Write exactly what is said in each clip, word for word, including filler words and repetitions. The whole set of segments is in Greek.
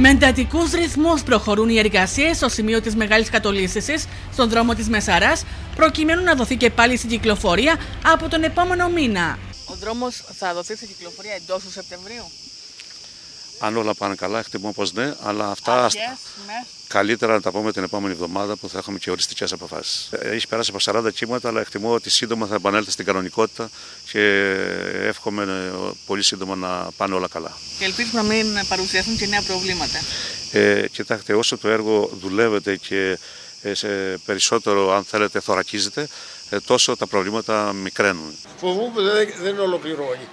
Με εντατικούς ρυθμούς προχωρούν οι εργασίες στο σημείο της Μεγάλης Κατολίσθησης, στον δρόμο της Μεσαράς, προκειμένου να δοθεί και πάλι στην κυκλοφορία από τον επόμενο μήνα. Ο δρόμος θα δοθεί στην κυκλοφορία εντός του Σεπτεμβρίου. Αν όλα πάνε καλά, εκτιμώ πως ναι, αλλά αυτά Αρχές, ναι. Καλύτερα να τα πούμε την επόμενη εβδομάδα που θα έχουμε και οριστικές αποφάσεις. Έχει περάσει από σαράντα κύματα, αλλά εκτιμώ ότι σύντομα θα επανέλθει στην κανονικότητα και εύχομαι πολύ σύντομα να πάνε όλα καλά. Και ελπίζουμε να μην παρουσιαστούν και νέα προβλήματα. Ε, κοιτάξτε, όσο το έργο δουλεύεται και σε περισσότερο, αν θέλετε, θωρακίζεται, τόσο τα προβλήματα μικραίνουν. Φοβούμαι δεν, δεν ολοκληρώνει.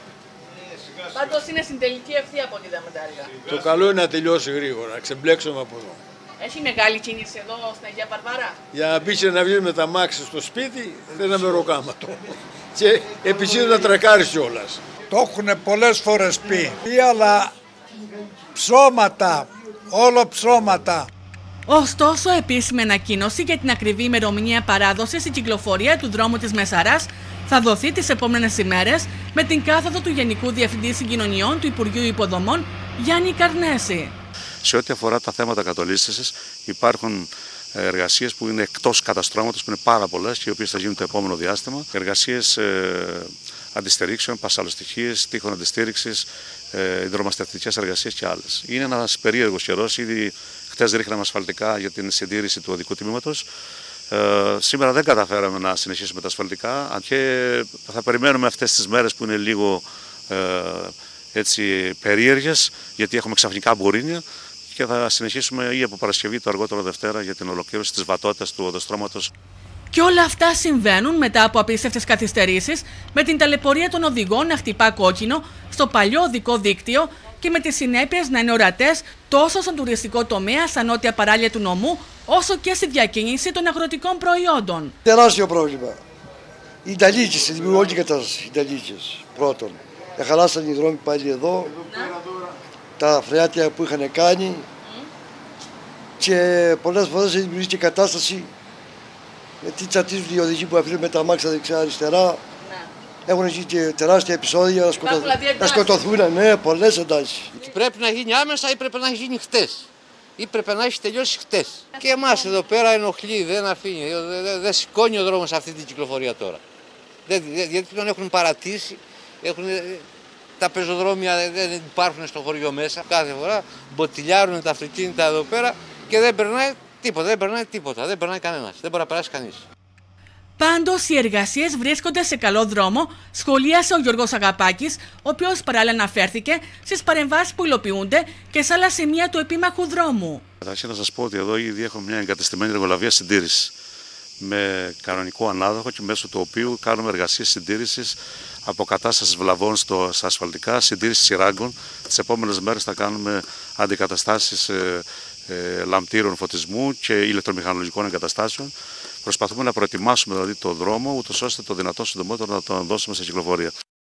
Πάντως είναι στην τελική ευθεία από ό,τι είδαμε τα έργα. Το καλό είναι να τελειώσει γρήγορα, να ξεμπλέξουμε από εδώ. Έχει μεγάλη κίνηση εδώ στην Αγία Βαρβάρα. Για να μπει και να βγει με τα μάξι στο σπίτι, δεν είναι μεροκάματο. Και επισήμως να τρακάρεις κιόλας. Το έχουν πολλές φορές πει, αλλά ψώματα, όλο ψώματα. Ωστόσο, επίσημη ανακοίνωση για την ακριβή ημερομηνία παράδοσης στην κυκλοφορία του δρόμου της Μεσαράς θα δοθεί τις επόμενες ημέρες με την κάθοδο του Γενικού Διευθυντή Συγκοινωνιών του Υπουργείου Υποδομών Γιάννη Καρνέση. Σε ό,τι αφορά τα θέματα κατολίσθησης, υπάρχουν εργασίες που είναι εκτός καταστρώματος, που είναι πάρα πολλές και οι οποίες θα γίνουν το επόμενο διάστημα. Εργασίες ε, αντιστερήξεων, πασαλοστοιχίες, τείχων αντιστήριξης, ε, υδρομαστευτικές εργασίες και άλλες. Είναι ένας περίεργος καιρός. Ήδη χτες ρίχναμε ασφαλτικά για την συντήρηση του οδικού τμήματος. Ε, σήμερα δεν καταφέραμε να συνεχίσουμε τα ασφαλτικά και θα περιμένουμε αυτές τις μέρες που είναι λίγο ε, έτσι περίεργες, γιατί έχουμε ξαφνικά μπορίνια, και θα συνεχίσουμε ή από Παρασκευή το αργότερο Δευτέρα για την ολοκλήρωση της βατότητας του οδοστρώματος. Και όλα αυτά συμβαίνουν μετά από απίστευτες καθυστερήσεις, με την ταλαιπωρία των οδηγών να χτυπά κόκκινο στο παλιό οδικό δίκτυο και με τις συνέπειες να είναι ορατές τόσο στον τουριστικό τομέα, στα νότια παράλια του νομού, όσο και στη διακίνηση των αγροτικών προϊόντων. Τεράστιο πρόβλημα. Οι Ιταλίκες, δημιουργούν όλη την κατάσταση. Οι Ιταλίκες πρώτον. Χαλάσαν οι δρόμοι πάλι εδώ, τα φρεάτια που είχαν κάνει και πολλές φορές δημιουργήθηκε κατάσταση γιατί τσατίζουν οι οδηγοί που αφήνουν με τα αμάξια δεξιά-αριστερά. Έχουν γίνει και τεράστια επεισόδια να, σκοτω... να σκοτωθούν, ναι, πολλές εντάσεις. Πρέπει να γίνει άμεσα ή πρέπει να έχει γίνει χτες. Ή πρέπει να έχει τελειώσει χτες. Και εμάς εδώ πέρα ενοχλεί, δεν αφήνει, δεν, δεν σηκώνει ο δρόμος αυτή την κυκλοφορία τώρα. Δεν, γιατί τον έχουν παρατήσει, έχουν, τα πεζοδρόμια δεν υπάρχουν στο χωριό μέσα. Κάθε φορά μποτιλιάρουν τα αυτοκίνητα εδώ πέρα και δεν περνάει τίποτα, δεν περνάει τίποτα, δεν περνάει κανένας, δεν μπορεί να περάσει κανείς. Πάντως, οι εργασίες βρίσκονται σε καλό δρόμο, σχολίασε ο Γιώργος Αγαπάκης, ο οποίος παράλληλα αναφέρθηκε στις παρεμβάσεις που υλοποιούνται και σε άλλα σημεία του επίμαχου δρόμου. Καταρχήν να σας πω ότι εδώ ήδη έχουμε μια εγκατεστημένη εργολαβία συντήρησης με κανονικό ανάδοχο και μέσω του οποίου κάνουμε εργασίες συντήρησης, αποκατάστασης βλαβών στο, στα ασφαλτικά, συντήρηση σειράγκων. Τις επόμενες μέρες θα κάνουμε αντικαταστάσεις ε, ε, λαμπτήρων φωτισμού και ηλεκτρομηχανολογικών εγκαταστάσεων. Προσπαθούμε να προετοιμάσουμε δηλαδή το δρόμο, ούτως ώστε το δυνατόν συντομότερο να τον δώσουμε σε κυκλοφορία.